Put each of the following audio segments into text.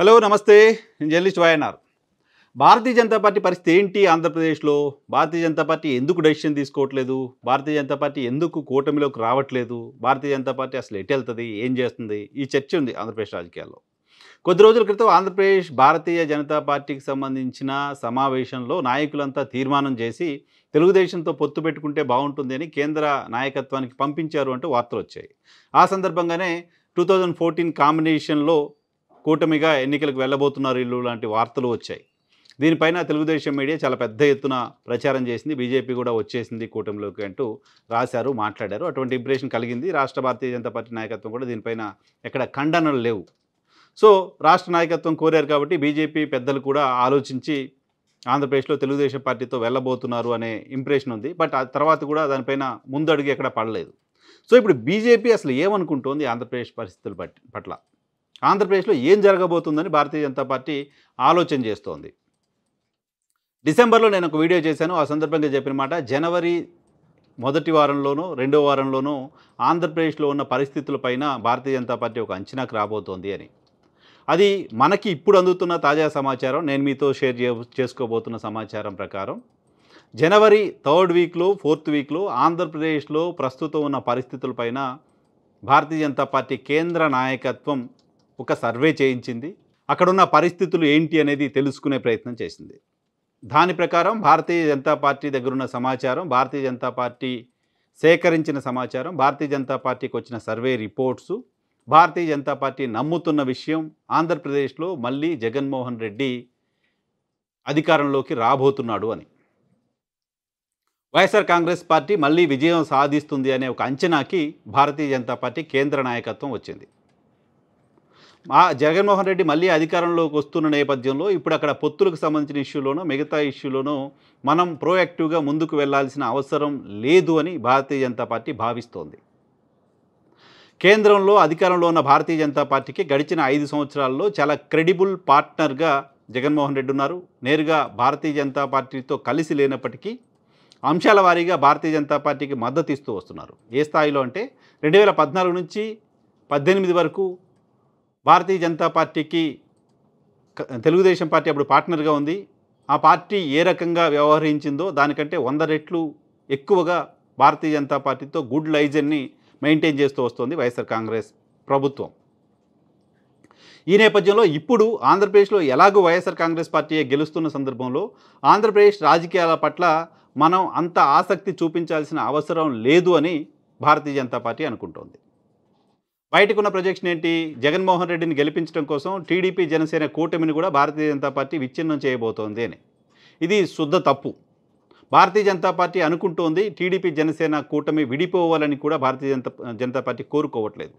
Hello నమస్తే నేను journalist YNR. Bharatiya Janata Party పరిస్థితి ఏంటి ఆంధ్రప్రదేశ్లో? భారతీయ జనతా పార్టీ ఎందుకు డెసిషన్ తీసుకోవట్లేదు? భారతీయ జనతా పార్టీ ఎందుకు కూటమిలోకి రావట్లేదు? భారతీయ జనతా పార్టీ అసలు ఎటెళ్తది? ఏం చేస్తుంది? ఈ చర్చ ఉంది ఆంధ్రప్రదేశ్ రాజకీయాల్లో. కొద్ది రోజుల క్రితం ఆంధ్రప్రదేశ్ భారతీయ జనతా పార్టీకి సంబంధించిన సమావేశంలో నాయకులంతా తీర్మానం చేసి తెలుగుదేశంతో పొత్తు పెట్టుకుంటే బాగుంటుంది అని కేంద్ర నాయకత్వానికి పంపించారు అంటూ వార్తలొచ్చాయి. ఆ సందర్భంగానే 2014 కాంబినేషన్లో కూటమిగా ఎన్నికలకు వెళ్ళబోతున్నారు వీళ్ళు లాంటి వార్తలు వచ్చాయి. దీనిపైన తెలుగుదేశం మీడియా చాలా పెద్ద ఎత్తున ప్రచారం చేసింది. బీజేపీ కూడా వచ్చేసింది కూటమిలోకి అంటూ రాశారు, మాట్లాడారు. అటువంటి ఇంప్రెషన్ కలిగింది. రాష్ట్ర భారతీయ జనతా పార్టీ నాయకత్వం కూడా దీనిపైన ఎక్కడ ఖండనలు లేవు. సో రాష్ట్ర నాయకత్వం కోరారు కాబట్టి బీజేపీ పెద్దలు కూడా ఆలోచించి ఆంధ్రప్రదేశ్లో తెలుగుదేశం పార్టీతో వెళ్ళబోతున్నారు అనే ఇంప్రెషన్ ఉంది. బట్ ఆ తర్వాత కూడా దానిపైన ముందడుగు ఎక్కడ పడలేదు. సో ఇప్పుడు బీజేపీ అసలు ఏమనుకుంటోంది ఆంధ్రప్రదేశ్ పరిస్థితుల పట్ల? ఆంధ్రప్రదేశ్లో ఏం జరగబోతుందని భారతీయ జనతా పార్టీ ఆలోచన చేస్తోంది. డిసెంబర్లో నేను ఒక వీడియో చేశాను. ఆ సందర్భంగా చెప్పిన మాట, జనవరి మొదటి వారంలోనూ రెండో వారంలోనూ ఆంధ్రప్రదేశ్లో ఉన్న పరిస్థితులపైన భారతీయ జనతా పార్టీ ఒక అంచనాకు రాబోతోంది అని. అది మనకి ఇప్పుడు అందుతున్న తాజా సమాచారం, నేను మీతో షేర్ చేసుకోబోతున్న సమాచారం ప్రకారం జనవరి 3rd వీక్లో 4th వీక్లో ఆంధ్రప్రదేశ్లో ప్రస్తుతం ఉన్న పరిస్థితులపైన భారతీయ జనతా పార్టీ కేంద్ర నాయకత్వం ఒక సర్వే చేయించింది. అక్కడున్న పరిస్థితులు ఏంటి అనేది తెలుసుకునే ప్రయత్నం చేసింది. దాని ప్రకారం భారతీయ జనతా పార్టీ దగ్గరున్న సమాచారం, భారతీయ జనతా పార్టీ సేకరించిన సమాచారం, భారతీయ జనతా పార్టీకి వచ్చిన సర్వే రిపోర్ట్సు, భారతీయ జనతా పార్టీ నమ్ముతున్న విషయం, ఆంధ్రప్రదేశ్లో మళ్ళీ జగన్మోహన్ రెడ్డి అధికారంలోకి రాబోతున్నాడు అని. వైఎస్ఆర్ కాంగ్రెస్ పార్టీ మళ్ళీ విజయం సాధిస్తుంది అనే ఒక అంచనాకి భారతీయ జనతా పార్టీ కేంద్ర నాయకత్వం వచ్చింది. జగన్మోహన్ రెడ్డి మళ్ళీ అధికారంలోకి వస్తున్న నేపథ్యంలో ఇప్పుడు అక్కడ పొత్తులకు సంబంధించిన ఇష్యూలోనూ మిగతా ఇష్యూలోనూ మనం ప్రోయాక్టివ్గా ముందుకు వెళ్లాల్సిన అవసరం లేదు అని భారతీయ జనతా పార్టీ భావిస్తోంది. కేంద్రంలో అధికారంలో ఉన్న భారతీయ జనతా పార్టీకి గడిచిన 5 సంవత్సరాల్లో చాలా క్రెడిబుల్ పార్ట్నర్గా జగన్మోహన్ రెడ్డి ఉన్నారు. నేరుగా భారతీయ జనతా పార్టీతో కలిసి లేనప్పటికీ అంశాల వారీగా భారతీయ జనతా పార్టీకి మద్దతు ఇస్తూ వస్తున్నారు. ఏ స్థాయిలో అంటే 2014 నుంచి 18 వరకు భారతీయ జనతా పార్టీకి తెలుగుదేశం పార్టీ అప్పుడు పార్ట్నర్గా ఉంది. ఆ పార్టీ ఏ రకంగా వ్యవహరించిందో దానికంటే 100 రెట్లు ఎక్కువగా భారతీయ జనతా పార్టీతో గుడ్ లైజన్ని మెయింటైన్ చేస్తూ వస్తుంది వైఎస్ఆర్ కాంగ్రెస్ ప్రభుత్వం. ఈ నేపథ్యంలో ఇప్పుడు ఆంధ్రప్రదేశ్లో ఎలాగో వైఎస్ఆర్ కాంగ్రెస్ పార్టీ గెలుస్తున్న సందర్భంలో ఆంధ్రప్రదేశ్ రాజకీయాల పట్ల మనం అంత ఆసక్తి చూపించాల్సిన అవసరం లేదు అని భారతీయ జనతా పార్టీ అనుకుంటోంది. బయటకున్న ప్రొజెక్షన్ ఏంటి? జగన్మోహన్ రెడ్డిని గెలిపించడం కోసం టీడీపీ జనసేన కూటమిని కూడా భారతీయ జనతా పార్టీ విచ్ఛిన్నం చేయబోతోంది అని. ఇది శుద్ధ తప్పు. భారతీయ జనతా పార్టీ అనుకుంటోంది టీడీపీ జనసేన కూటమి విడిపోవాలని కూడా భారతీయ జనతా పార్టీ కోరుకోవట్లేదు.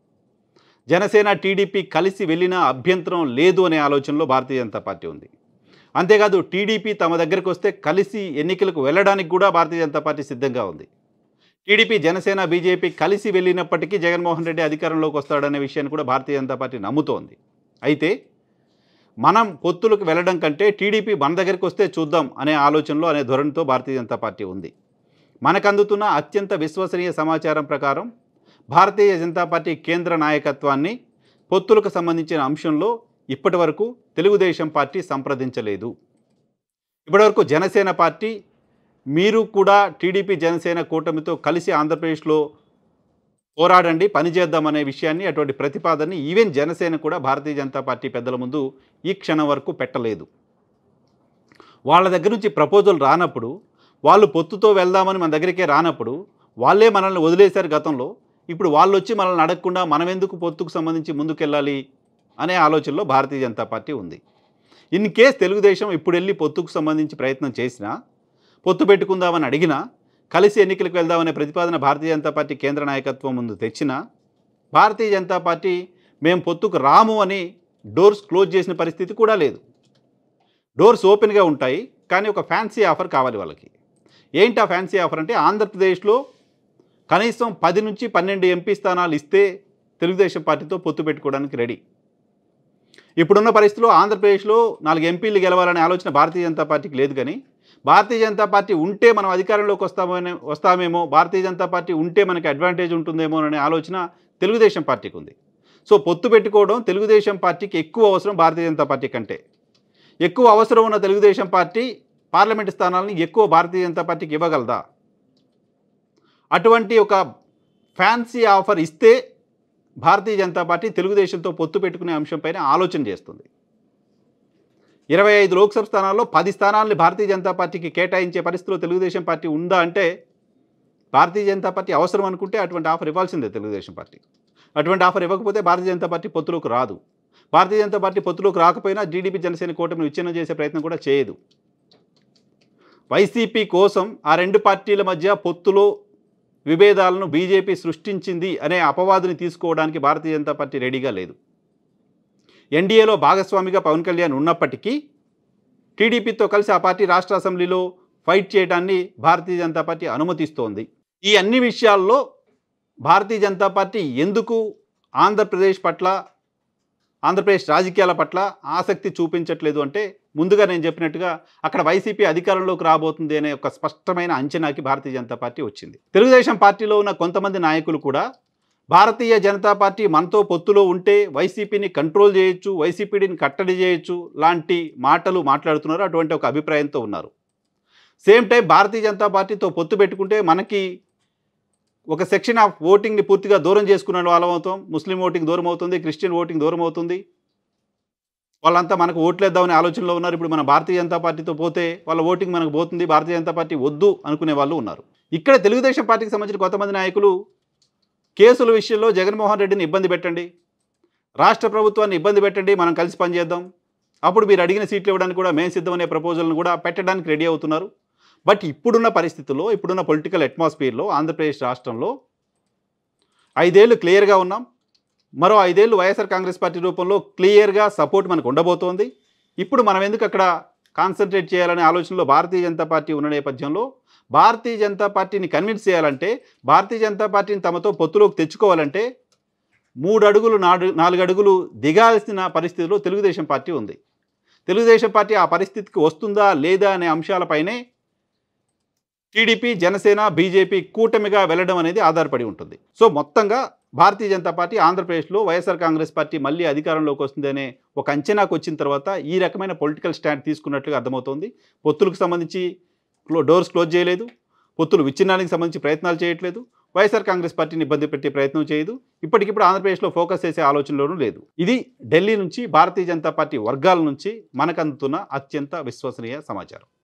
జనసేన టీడీపీ కలిసి వెళ్ళిన అభ్యంతరం లేదు అనే ఆలోచనలో భారతీయ జనతా పార్టీ ఉంది. అంతేకాదు టీడీపీ తమ దగ్గరకు వస్తే కలిసి ఎన్నికలకు వెళ్ళడానికి కూడా భారతీయ జనతా పార్టీ సిద్ధంగా ఉంది. టీడీపీ జనసేన బీజేపీ కలిసి వెళ్ళినప్పటికీ జగన్మోహన్ రెడ్డి అధికారంలోకి వస్తాడనే విషయాన్ని కూడా భారతీయ జనతా పార్టీ నమ్ముతోంది. అయితే మనం పొత్తులకు వెళ్ళడం కంటే టీడీపీ మన దగ్గరికి వస్తే చూద్దాం అనే ఆలోచనలో అనే ధోరణితో భారతీయ జనతా పార్టీ ఉంది. మనకు అందుతున్న అత్యంత విశ్వసనీయ సమాచారం ప్రకారం భారతీయ జనతా పార్టీ కేంద్ర నాయకత్వాన్ని పొత్తులకు సంబంధించిన అంశంలో ఇప్పటి వరకు తెలుగుదేశం పార్టీ సంప్రదించలేదు. ఇప్పటివరకు జనసేన పార్టీ మీరు కూడా టీడీపీ జనసేన కూటమితో కలిసి ఆంధ్రప్రదేశ్లో పోరాడండి, పనిచేద్దామనే విషయాన్ని, అటువంటి ప్రతిపాదనని ఈవెన్ జనసేన కూడా భారతీయ జనతా పార్టీ పెద్దల ముందు ఈ క్షణం వరకు పెట్టలేదు. వాళ్ళ దగ్గర నుంచి ప్రపోజల్ రానప్పుడు, వాళ్ళు పొత్తుతో వెళ్దామని మన దగ్గరికే రానప్పుడు వాళ్ళే మనల్ని వదిలేశారు గతంలో. ఇప్పుడు వాళ్ళు వచ్చి మనల్ని అడగకుండా మనం ఎందుకు పొత్తుకు సంబంధించి ముందుకెళ్ళాలి అనే ఆలోచనలో భారతీయ జనతా పార్టీ ఉంది. ఇన్ కేస్ తెలుగుదేశం ఇప్పుడు వెళ్ళి పొత్తుకు సంబంధించి ప్రయత్నం చేసినా, పొత్తు పెట్టుకుందామని అడిగినా, కలిసి ఎన్నికలకు వెళ్దామనే ప్రతిపాదన భారతీయ జనతా పార్టీ కేంద్ర నాయకత్వం ముందు తెచ్చినా, భారతీయ జనతా పార్టీ మేము పొత్తుకు రాము అని డోర్స్ క్లోజ్ చేసిన పరిస్థితి కూడా లేదు. డోర్స్ ఓపెన్గా ఉంటాయి, కానీ ఒక ఫ్యాన్సీ ఆఫర్ కావాలి వాళ్ళకి. ఏంటి ఆ ఫ్యాన్సీ ఆఫర్ అంటే, ఆంధ్రప్రదేశ్లో కనీసం 10 నుంచి 12 ఎంపీ స్థానాలు ఇస్తే తెలుగుదేశం పార్టీతో పొత్తు పెట్టుకోవడానికి రెడీ. ఇప్పుడున్న పరిస్థితిలో ఆంధ్రప్రదేశ్లో 4 ఎంపీలు గెలవాలనే ఆలోచన భారతీయ జనతా పార్టీకి లేదు. కానీ భారతీయ జనతా పార్టీ ఉంటే మనం అధికారంలోకి వస్తామేమో, భారతీయ జనతా పార్టీ ఉంటే మనకి అడ్వాంటేజ్ ఉంటుందేమో అనే ఆలోచన తెలుగుదేశం పార్టీకి ఉంది. సో పొత్తు పెట్టుకోవడం తెలుగుదేశం పార్టీకి ఎక్కువ అవసరం భారతీయ జనతా పార్టీ కంటే. ఎక్కువ అవసరం ఉన్న తెలుగుదేశం పార్టీ పార్లమెంటు స్థానాలను ఎక్కువ భారతీయ జనతా పార్టీకి ఇవ్వగలదా? అటువంటి ఒక ఫ్యాన్సీ ఆఫర్ ఇస్తే భారతీయ జనతా పార్టీ తెలుగుదేశంతో పొత్తు పెట్టుకునే అంశంపైన ఆలోచన చేస్తుంది. 25 లోక్సభ స్థానాల్లో 10 స్థానాలని భారతీయ జనతా పార్టీకి కేటాయించే పరిస్థితిలో తెలుగుదేశం పార్టీ ఉందా అంటే భారతీయ జనతా పార్టీ అవసరం అనుకుంటే అటువంటి ఆఫర్ ఇవ్వాల్సిందే తెలుగుదేశం పార్టీ. అటువంటి ఆఫర్ ఇవ్వకపోతే భారతీయ జనతా పార్టీ పొత్తులోకి రాదు. భారతీయ జనతా పార్టీ పొత్తులోకి రాకపోయినా టీడీపీ జనసేన కూటమిని విచ్ఛిన్నం చేసే ప్రయత్నం కూడా చేయదు. వైసీపీ కోసం ఆ రెండు పార్టీల మధ్య పొత్తులో విభేదాలను బీజేపీ సృష్టించింది అనే అపవాదుని తీసుకోవడానికి భారతీయ జనతా పార్టీ రెడీగా లేదు. ఎన్డీఏలో భాగస్వామిగా పవన్ కళ్యాణ్ ఉన్నప్పటికీ టీడీపీతో కలిసి ఆ పార్టీ రాష్ట్ర అసెంబ్లీలో ఫైట్ చేయడాన్ని భారతీయ జనతా పార్టీ అనుమతిస్తోంది. ఈ అన్ని విషయాల్లో భారతీయ జనతా పార్టీ ఎందుకు ఆంధ్రప్రదేశ్ రాజకీయాల పట్ల ఆసక్తి చూపించట్లేదు అంటే ముందుగా నేను చెప్పినట్టుగా అక్కడ వైసీపీ అధికారంలోకి రాబోతుంది అనే ఒక స్పష్టమైన అంచనాకి భారతీయ జనతా పార్టీ వచ్చింది. తెలుగుదేశం పార్టీలో ఉన్న కొంతమంది నాయకులు కూడా భారతీయ జనతా పార్టీ మనతో పొత్తులో ఉంటే వైసీపీని కంట్రోల్ చేయొచ్చు, వైసీపీని కట్టడి చేయొచ్చు లాంటి మాటలు మాట్లాడుతున్నారు. అటువంటి ఒక అభిప్రాయంతో ఉన్నారు. సేమ్ టైం భారతీయ జనతా పార్టీతో పొత్తు పెట్టుకుంటే మనకి ఒక సెక్షన్ ఆఫ్ ఓటింగ్ని పూర్తిగా దూరం చేసుకున్న వాళ్ళం అవుతాం. ముస్లిం ఓటింగ్ దూరం అవుతుంది, క్రిస్టియన్ ఓటింగ్ దూరం అవుతుంది. వాళ్ళంతా మనకు ఓట్లేద్దామనే ఆలోచనలో ఉన్నారు. ఇప్పుడు మన భారతీయ జనతా పార్టీతో పోతే వాళ్ళ ఓటింగ్ మనకు పోతుంది, భారతీయ జనతా పార్టీ వద్దు అనుకునే వాళ్ళు ఉన్నారు. ఇక్కడ తెలుగుదేశం పార్టీకి సంబంధించిన కొంతమంది నాయకులు కేసుల విషయంలో జగన్మోహన్ రెడ్డిని ఇబ్బంది పెట్టండి, రాష్ట్ర ప్రభుత్వాన్ని ఇబ్బంది పెట్టండి, మనం కలిసి పనిచేద్దాం, అప్పుడు మీరు అడిగిన సీట్లు ఇవ్వడానికి కూడా మేము సిద్ధం అనే ప్రపోజల్ను కూడా పెట్టడానికి రెడీ అవుతున్నారు. బట్ ఇప్పుడున్న పరిస్థితుల్లో, ఇప్పుడున్న పొలిటికల్ అట్మాస్ఫియర్లో ఆంధ్రప్రదేశ్ రాష్ట్రంలో 5 ఏళ్ళు క్లియర్గా ఉన్నాం. మరో 5 ఏళ్ళు వైఎస్ఆర్ కాంగ్రెస్ పార్టీ రూపంలో క్లియర్గా సపోర్ట్ మనకు ఉండబోతోంది. ఇప్పుడు మనం ఎందుకు అక్కడ కాన్సన్ట్రేట్ చేయాలనే ఆలోచనలో భారతీయ జనతా పార్టీ ఉన్న నేపథ్యంలో భారతీయ జనతా పార్టీని కన్విన్స్ చేయాలంటే, భారతీయ జనతా పార్టీని తమతో పొత్తులోకి తెచ్చుకోవాలంటే 3 అడుగులు 4 అడుగులు దిగాల్సిన పరిస్థితిలో తెలుగుదేశం పార్టీ ఉంది. తెలుగుదేశం పార్టీ ఆ పరిస్థితికి వస్తుందా లేదా అనే అంశాలపైనే టీడీపీ, జనసేన, బీజేపీ కూటమిగా వెళ్ళడం అనేది ఆధారపడి ఉంటుంది. సో మొత్తంగా భారతీయ జనతా పార్టీ ఆంధ్రప్రదేశ్లో వైఎస్ఆర్ కాంగ్రెస్ పార్టీ మళ్ళీ అధికారంలోకి వస్తుంది అనే ఒక అంచనాకు వచ్చిన తర్వాత ఈ రకమైన పొలిటికల్ స్టాండ్ తీసుకున్నట్లుగా అర్థమవుతోంది. పొత్తులకు సంబంధించి డోర్స్ క్లోజ్ చేయలేదు, పొత్తులు విచ్ఛిన్నానికి సంబంధించి ప్రయత్నాలు చేయట్లేదు, వైఎస్ఆర్ కాంగ్రెస్ పార్టీని ఇబ్బంది పెట్టే ప్రయత్నం చేయదు. ఇప్పటికిప్పుడు ఆంధ్రప్రదేశ్లో ఫోకస్ చేసే ఆలోచనలోనూ లేదు. ఇది ఢిల్లీ నుంచి భారతీయ జనతా పార్టీ వర్గాల నుంచి మనకు అందుతున్న అత్యంత విశ్వసనీయ సమాచారం.